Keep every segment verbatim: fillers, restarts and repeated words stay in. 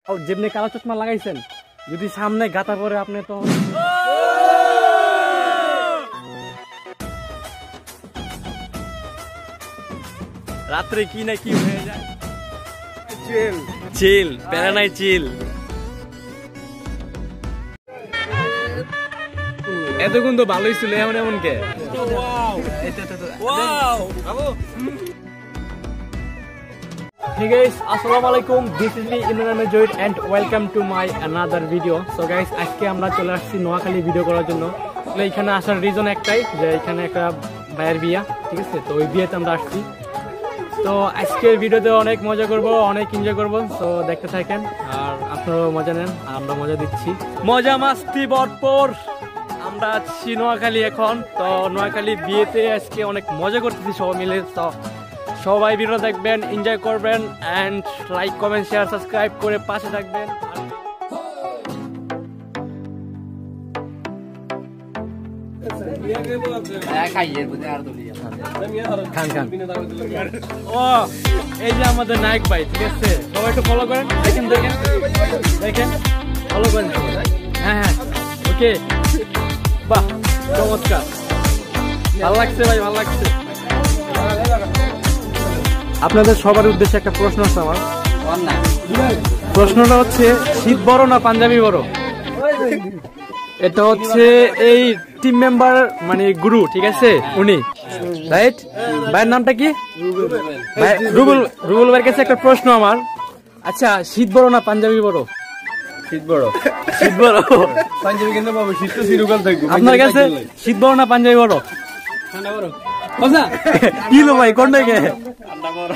যেমনি কালো চশমা লাগাইছেন যদি সামনে গাতা পরে আপনি তো রাত্রে কি না কি হয়ে যায়। চিল চিল প্যারা নাই চিল। এতক্ষণ তো ভালোই ছিল এমন এমন কে। Hey guys, assalamu alaikum. This is me Imran Majoid and welcome to my another video. So guys, আজকে আমরা চলে আসছি নোয়াখালী ভিডিও করার জন্য। তো এখানে আসার রিজন একটাই যে এখানে একটা ভাইয়ের বিয়া, ঠিক আছে? তো ওই বিয়েতে আমরা আসছি। তো আজকের ভিডিওতে অনেক মজা করব, অনেক এনজয় করব। তো দেখতে থাকেন আর আপনারাও মজা নেন, আমরা মজা দিচ্ছি। মজা মাস্তি ভরপুর। আমরা আছি নোয়াখালী এখন। তো নোয়াখালী বিয়েতে আজকে অনেক মজা করতেছি সবাই মিলে। তো সবাই ভিডিও দেখবেন, এনজয় করবেন and like comment share subscribe করে পাশে থাকবেন। ও এই যে আমাদের নায়ক ভাই, ঠিক আছে? সবাই একটু ফলো করেন, দেখেন দেখেন দেখেন ফলো করেন। হ্যাঁ হ্যাঁ ওকে, বাহ চমৎকার, ভালো লাগছে ভাই, ভালো লাগছে। আপনাদের সবার উদ্দেশ্যে একটা প্রশ্ন আছে আমার। প্রশ্নটা হচ্ছে শীত বড় না পাঞ্জাবি বড়? এটা হচ্ছে এই টিম মেম্বার মানে গুরু, ঠিক আছে? উনি রাইট। ভাইয়ের নামটা কি? রুবুল। রুবুল ভাইয়ের কাছে একটা প্রশ্ন আমার। আচ্ছা শীত বড় না পাঞ্জাবি বড়? শীত বড়। শীত বড়। পাঞ্জাবি কিন্তু পাবো, শীত তো চিরকাল থাকবে। আপনার কাছে শীত বড় না পাঞ্জাবি বড়? ঠান্ডা বড়। কি লো ভাই কোনটা কে? ঠান্ডা বড়।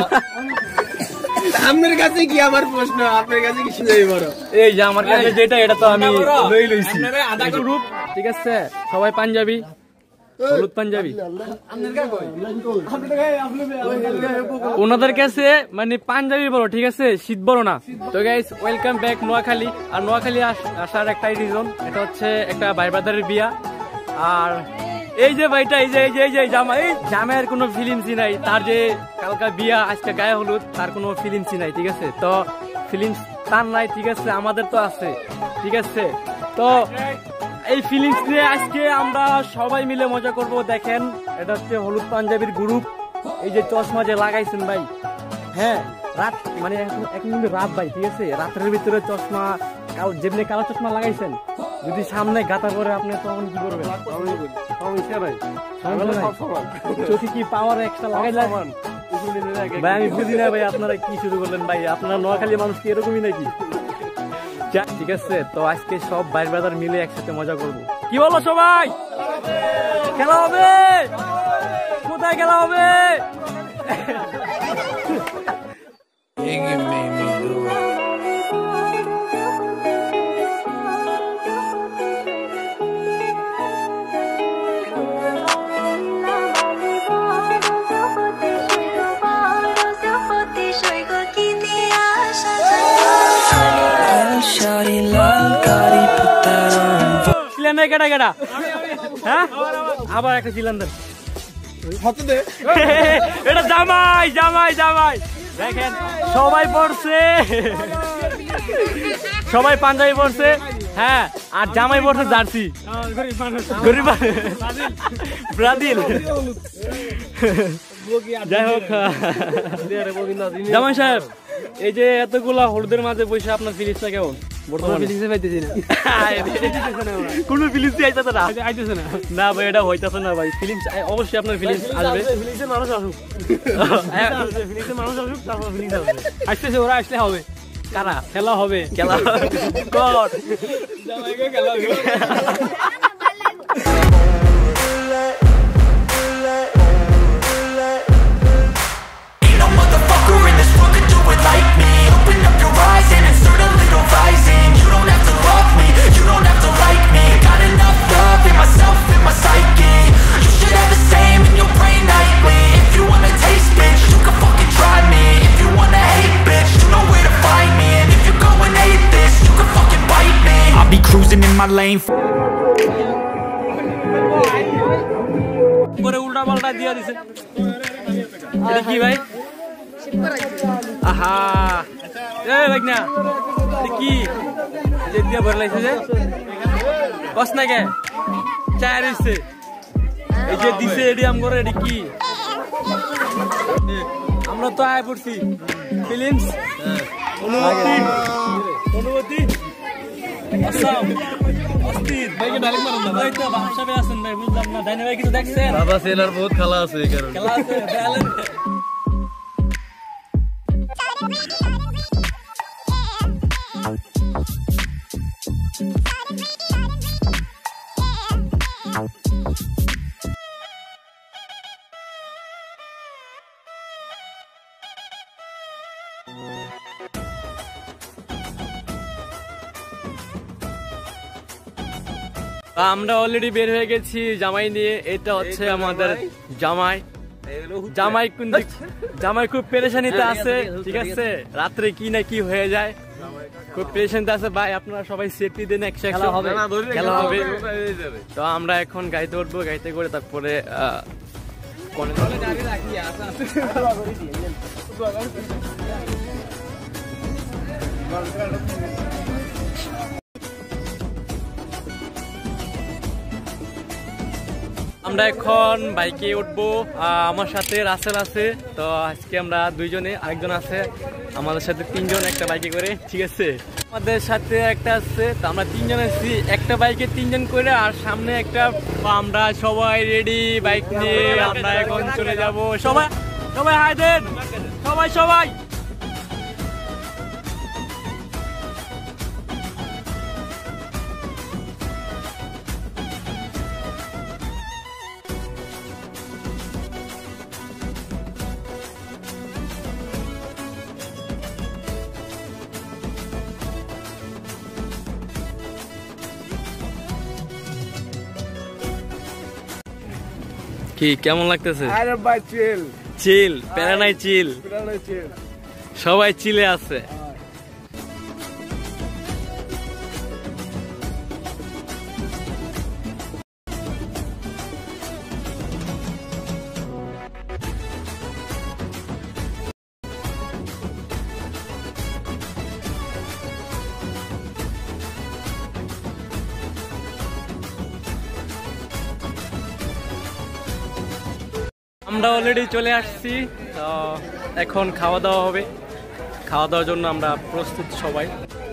আপনার কাছে কি আমার প্রশ্ন, আপনার কাছে কি শীত বড়? এই যে আমার কাছে যেটা এটা তো আমি লই লইছি। আধা গ্রুপ, ঠিক আছে? সবাই পাঞ্জাবি, হলুদ পাঞ্জাবি। ওনাদের কাছে মানে পাঞ্জাবি বড়, ঠিক আছে? শীত বড় না। তো গাইস ওয়েলকাম ব্যাক নোয়াখালী। আর নোয়াখালী আসার একটাই রিজন, এটা হচ্ছে একটা ভাই ব্রাদারের বিয়া। আর এই যে ভাইটা, এই যে এই যে এই যে জামাই, জামাইয়ের কোনো ফিলিংসই নাই। তার যে কালকা বিয়া আজকে গায়ে হলুদ, তার কোনো ফিলিংসই নাই, ঠিক আছে? তো ফিলিংস তার নাই, ঠিক আছে? আমাদের তো আছে, ঠিক আছে? তো এই ফিলিংস নিয়ে আজকে আমরা সবাই মিলে মজা করব। দেখেন এটা হচ্ছে হলুদ পাঞ্জাবির গ্রুপ। এই যে চশমা যে লাগাইছেন ভাই, হ্যাঁ রাত মানে এখন কিন্তু রাত ভাই, ঠিক আছে? রাতের ভিতরে চশমা যেমনি কালো চশমা লাগাইছেন যদি সামনে গাতা করে আপনি তখন কি করবেন? চোখে কি পাওয়ার এক্সট্রা লাগাইলেন ভাই? আমি বুঝি না ভাই আপনারা কি শুরু করলেন ভাই। আপনারা নোয়াখালী মানুষ কি এরকমই নাকি? ঠিক আছে, তো আজকে সব ভাই ব্রাদার মিলে একসাথে মজা করবো। কি বলো সবাই? খেলা হবে? কোথায় খেলা হবে? কেটা কেটা হ্যাঁ আবার একটা চিলান্দার। এটা জামাই জামাই জামাই। দেখেন সবাই পড়ছে, সবাই পাঞ্জাবি পড়ছে। হ্যাঁ আর জামাই পড়ছে জার্সি, গরিব ব্রাজিল। যাই হোক জামাই সাহেব, এই যে এতগুলা হলুদের মাঝে বসে আপনার ফিলিংসটা কেমন? না ভাই এটা হইতেছে না ভাই। ফিলিংস অবশ্যই আপনার ফিলিংস আসবে। মানুষ আসুক, মানুষ আসুক, তারপর ফিলিংস আসবে। আসতেছে, ওরা আসলে হবে। কারা খেলা হবে? খেলা কর খেলা হবে। My lane. পরে উল্টা পাল্টা দিয়া দিছে। এটা কি ভাই? আহা এই ভাই না কি যে দিয়া ভরে লাইছে যে কস না কে চায় রইছে এই যে দিছে এডি আম করে এডি কি আমরা তো আয় পড়ছি ফিলিংস অনুভূতি অনুভূতি আসাম অস্থির ভাইকে ডাইরেক্ট মারুন না ভাই তো ভাষাবে আছেন ভাই বুঝলাম না ডাইনে ভাই কিছু দেখছেন বাবা সেলার বহুত খেলা আছে এই কারণে খেলা আছে দেয়ালেন আমরা অলরেডি বের হয়ে গেছি জামাই নিয়ে এটা হচ্ছে আমাদের জামাই জামাই কোন দিক জামাই খুব পেরেশানিতে আছে ঠিক আছে রাত্রে কি না কি হয়ে যায় খুব পেরেশানিতে আছে ভাই আপনারা সবাই সেফটি দেন একশো একশো হবে খেলা হবে তো আমরা এখন গাড়িতে উঠবো গাড়িতে করে তারপরে আমরা এখন বাইকে উঠবো আমার সাথে রাসেল আছে তো আজকে আমরা দুইজনে আরেকজন আছে আমাদের সাথে তিনজন একটা বাইকে করে ঠিক আছে আমাদের সাথে একটা আছে তো আমরা তিনজন আছি একটা বাইকে তিনজন করে আর সামনে একটা আমরা সবাই রেডি বাইক নিয়ে আমরা এখন চলে যাব সবাই সবাই হাই দেন সবাই সবাই কি কেমন লাগতেছে আরে ভাই চিল চিল প্যারা নাই চিল চিল সবাই চিলে আছে আমরা অলরেডি চলে আসছি তো এখন খাওয়া দাওয়া হবে খাওয়া দাওয়ার জন্য আমরা প্রস্তুত সবাই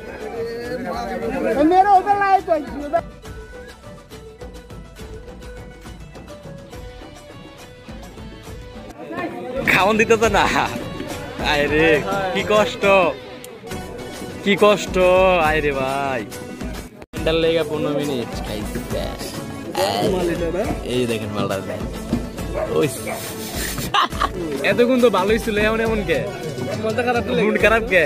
খাওয়ান দিতে তো না আরে কি কষ্ট কি কষ্ট আরে ভাই লেগে পনেরো মিনিট এই দেখেন মালটা এতক্ষণ তো ভালোই ছিল এমন এমন কে মুড খারাপ কে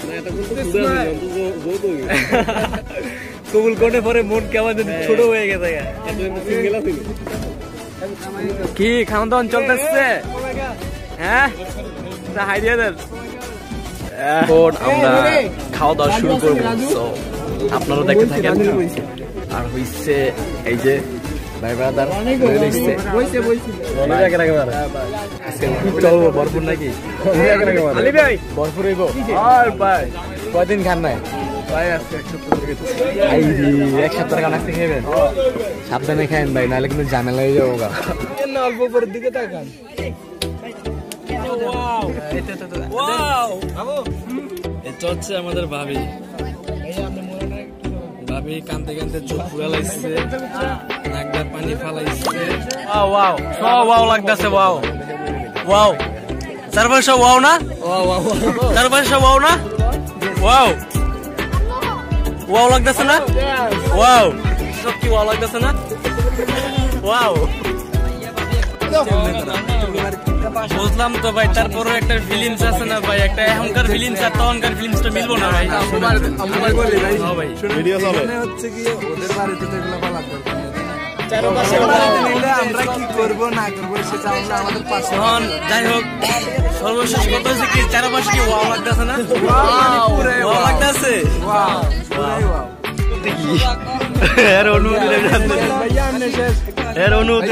কবুল করে পরে মন কেমন ছোট হয়ে গেছে কি খাওয়া দাওয়া চলতেছে হ্যাঁ হাই দিয়ে দেন এখন আমরা খাওয়া দাওয়া শুরু করবো আপনারা দেখতে থাকেন আর হইছে এই যে ভাই ব্রাদার চলবো ভরপুর নাকি ভরপুর হইব আর ভাই কয়দিন খান নাই এক সপ্তাহ খান আসতে খাইবেন সাবধানে খাইন ভাই নাহলে কিন্তু ঝামেলা হয়ে যাবো গা অল্প পরের দিকে তাকান এটা হচ্ছে আমাদের ভাবি ভাবি কানতে কানতে চোখ পুরা লাগছে নাকটা পানি ফালাইছে ওয়াও ওয়াও সব ওয়াও লাগতেছে ওয়াও ওয়াও চারপাশে সব ওয়াও না চারপাশে সব ওয়াও না ওয়াও ওয়াও লাগতেছে না ওয়াও সব কি ওয়াও লাগতেছে না ওয়াও বুঝলাম তো ভাই তারপরে একটা ফিলিংস আছে না ভাই একটা এখনকার ফিলিংস আর তখনকার ফিলিংসটা মিলবো না ভাই হচ্ছে কি ওদের বাড়িতে তো এগুলো বলা দরকার আমরা কি করবো না করবো সেটা আমরা আমাদের পাশে যাই হোক সর্বশেষ কথা হচ্ছে কি চারপাশে কি ওয়াও লাগতেছে না ওয়াও লাগতেছে এর অনুভূতি এর অনুভূতি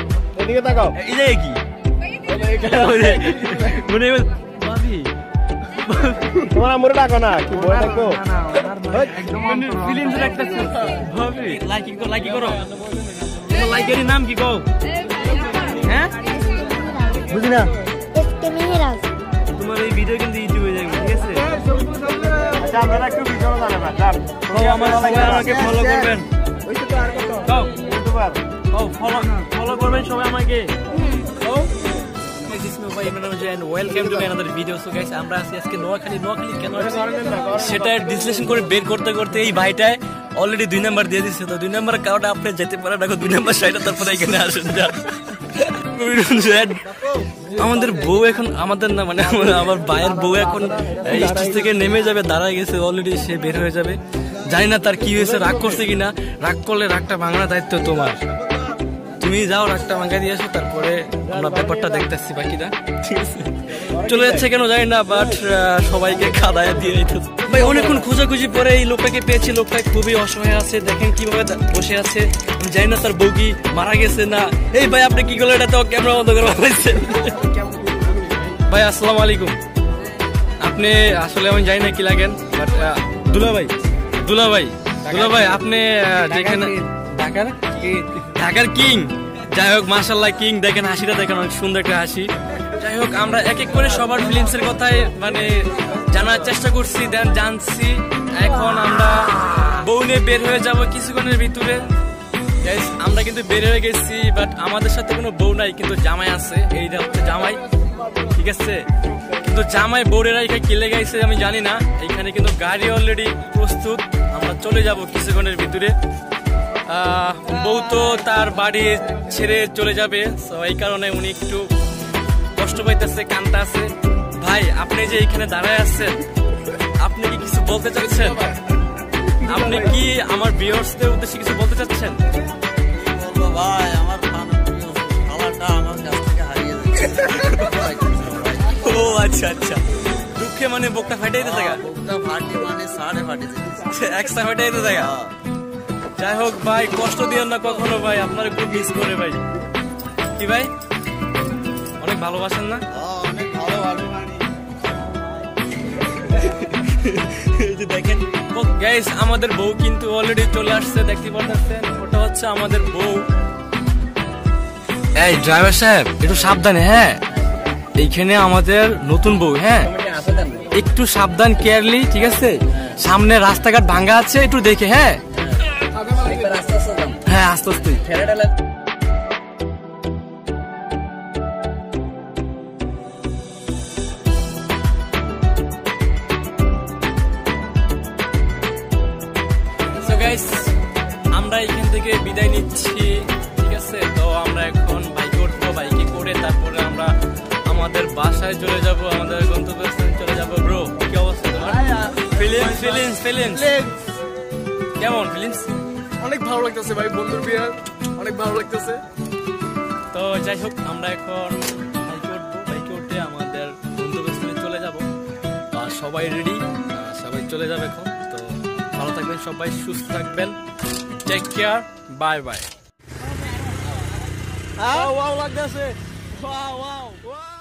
এদিকে তাকাও এই যে কি মনে ভাবি তোমার আমরে ডাকো না কি বই ডাকো না ওনার ভাই একদম ফিলিংস রাখতেছে ভাবি লাইক করো লাইক করো তোমার লাইকের নাম কি কও হ্যাঁ বুঝি না তোমার এই ভিডিও কিন্তু ইউটিউবে যাবে ঠিক আছে আচ্ছা আমরা একটু ভিডিও বানাবো স্যার তো আমার সবাই আমাকে ফলো করবেন ওইটা তো আর কত দাও ইউটিউবার ও ফলো ফলো করবেন সবাই আমাকে ও ভাই Imran join welcome to another video so guys আমরা আছি আজকে নোয়াখালী নোয়াখালী কেন সেটা ডিসকাশন করে বের করতে করতে এই ভাইটায় অলরেডি দুই নাম্বার দিয়ে দিচ্ছে তো দুই নাম্বার কাউটা আপনি যেতে পারেন দেখো দুই নাম্বার সাইডে তারপরে এখানে আসেন যা আমাদের বউ এখন আমাদের না মানে আমার ভাইয়ের বউ এখন স্টেজ থেকে নেমে যাবে দাঁড়ায় গেছে অলরেডি সে বের হয়ে যাবে জানি না তার কি হয়েছে রাগ করছে কিনা রাগ করলে রাগটা ভাঙানোর দায়িত্ব তোমার তুমি যাও রাগটা ভাঙা দিয়ে আসো তারপরে আমরা ব্যাপারটা দেখতেছি বাকিটা ঠিক আছে চলে যাচ্ছে কেন জানি না বাট সবাইকে খাদায় দিয়ে দিতেছে ভাই অনেকক্ষণ খোঁজাখুঁজি পরে এই লোকটাকে পেয়েছি লোকটা খুবই অসহায় আছে দেখেন কিভাবে বসে আছে আমি জানি না তার বউ কি মারা গেছে না এই ভাই আপনি কি করলেন এটা তো ক্যামেরা বন্ধ করে বানাইছেন ভাই আসসালামু আলাইকুম আপনি আসলে আমি জানি না কি লাগেন বাট দুলা ভাই দুলা ভাই দুলা ভাই আপনি যেখানে ঢাকার ঢাকার কিং যাই হোক মাশাআল্লাহ কিং দেখেন হাসিটা দেখেন অনেক সুন্দর একটা হাসি যাই হোক আমরা এক এক করে সবার ফিলিংস এর কথাই মানে জানার চেষ্টা করছি দেন জানছি এখন আমরা বউ নিয়ে বের হয়ে যাব কিছুক্ষণের ভিতরে গাইস আমরা কিন্তু বের হয়ে গেছি বাট আমাদের সাথে কোনো বউ নাই কিন্তু জামাই আছে এইটা হচ্ছে জামাই ঠিক আছে কিন্তু জামাই বউরেরা এখানে কেলে গেছে আমি জানি না এখানে কিন্তু গাড়ি অলরেডি প্রস্তুত আমরা চলে যাব কিছুক্ষণের ভিতরে বউ তো তার বাড়ি ছেড়ে চলে যাবে তো এই কারণে উনি একটু কষ্ট পাইতেছে কান্তা আছে ভাই আপনি যে এখানে দাঁড়ায় আছেন আপনি কি কিছু বলতে চাচ্ছেন আপনি কি আমার ভিউয়ার্সদের উদ্দেশ্যে কিছু বলতে চাচ্ছেন ভাই আমার খালাটা আমার কাছ থেকে হারিয়ে যাচ্ছে ও আচ্ছা আচ্ছা দুঃখে মানে বুকটা ফাটাইতে থাকা বুকটা ফাটি মানে সাড়ে ফাটি যাচ্ছে এক্সট্রা ফাটাইতে থাকা যাই হোক ভাই কষ্ট দিও না কখনো ভাই আপনার খুব মিস করে ভাই কি ভাই অনেক ভালোবাসেন না অনেক ভালো ভালো এই যে দেখেন গাইস আমাদের বউ কিন্তু অলরেডি চলে আসছে দেখতে পাচ্ছেন ওটা হচ্ছে আমাদের বউ এই ড্রাইভার সাহেব একটু সাবধানে হ্যাঁ এইখানে আমাদের নতুন বউ হ্যাঁ একটু সাবধান কেয়ারলি ঠিক আছে সামনে রাস্তাঘাট ভাঙা আছে একটু দেখে হ্যাঁ হ্যাঁ আস্তে আস্তে আমরা এখান থেকে বিদায় নিচ্ছি ঠিক আছে তো আমরা এখন বাইকে উঠবো বাইকে করে তারপরে আমরা আমাদের বাসায় চলে যাব আমাদের গন্তব্যস্থানে চলে যাব ব্রো কি অবস্থা তোমার ফিলিংস ফিলিংস ফিলিংস কেমন ফিলিংস অনেক ভালো লাগতেছে ভাই বন্ধুর বিয়ে অনেক ভালো লাগতেছে তো যাই হোক আমরা এখন বাইকে উঠবো বাইকে উঠে আমাদের গন্তব্যস্থানে চলে যাব আর সবাই রেডি সবাই চলে যাবে এখন তো ভালো থাকবেন সবাই সুস্থ থাকবেন take care bye bye wow লাগতেছে ওয়াও ওয়াও